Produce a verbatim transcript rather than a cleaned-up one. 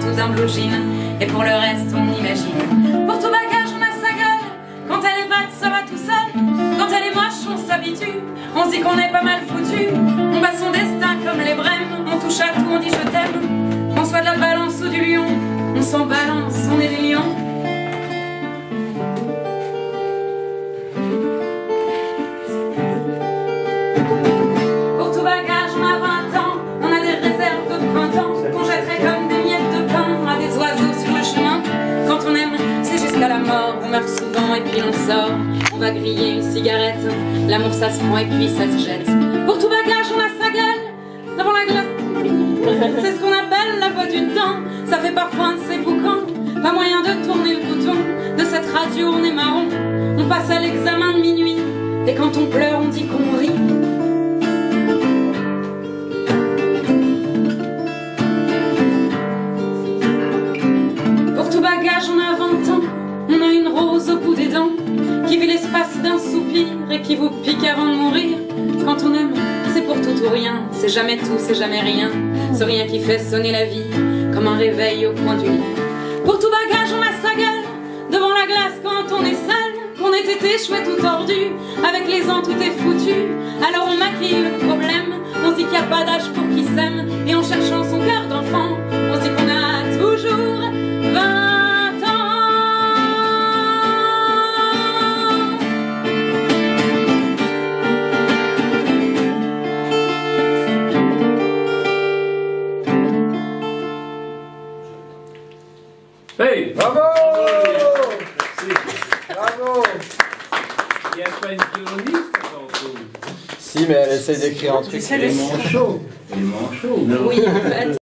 tout d'un blue jean. Et pour le reste on imagine. Pour tout bagage on a sa gueule. Quand elle est batte ça va tout seul. Quand elle est moche on s'habitue. On se dit qu'on est pas mal foutu. On bat son destin comme les brèmes. On touche à tout, on dit je t'aime. Qu'on soit de la balance ou du lion, on s'en balance, on est des lions. Pour tout bagage on a vingt ans. On a des réserves de printemps qu'on jetterait comme des miettes de pain à des oiseaux sur le chemin. Quand on aime c'est jusqu'à la mort. On meurt souvent et puis on sort. On va griller une cigarette. L'amour ça se prend et puis ça se jette. Pour tout bagage on a sa gueule devant la glace. C'est ce qu'on appelle la voix du temps. Ça fait parfois un de ces boucans. Pas moyen de tourner le bouton de cette radio, on est marron. On passe à l'examen de minuit. Et quand on pleure on dit qu'on rit. Pour tout bagage on a vingt ans. On a une rose au bout des dents qui vit l'espace d'un soupir et qui vous pique avant de mourir. Quand on aime, c'est pour tout ou rien. C'est jamais tout, c'est jamais rien. Ce rien qui fait sonner la vie comme un réveil au coin du lit. Pour tout bagage, on a sa gueule devant la glace quand on est seul. Qu'on ait été chouette ou tordu, avec les ans tout est foutu. Alors on maquille le problème. On se dit qu'il n'y a pas d'âge pour qui s'aime. Et en cherchant son cœur d'enfant, on se dit qu'on a toujours vingt. Hey! Bravo! Bravo! Il n'y a pas une violoniste tantôt. Si, mais elle essaie d'écrire un truc. Il est manchot. Il est manchot. Oui, en fait.